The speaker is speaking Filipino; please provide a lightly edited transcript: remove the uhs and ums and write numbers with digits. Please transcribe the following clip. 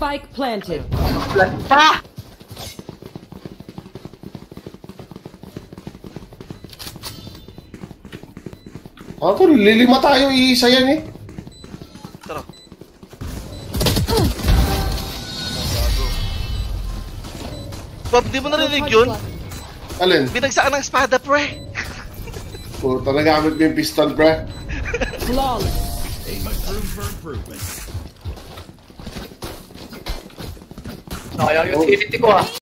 Spike planted. Pa! Ako, lilima tayo, iisa yan eh. Tara. Bob, di mo narinig yun? Alin? Binagsakan ng espada, pre. Puta, nagamit mo yung pistol, pre. Flawless. They must room for improvement. Nakaya yung utility ko ah.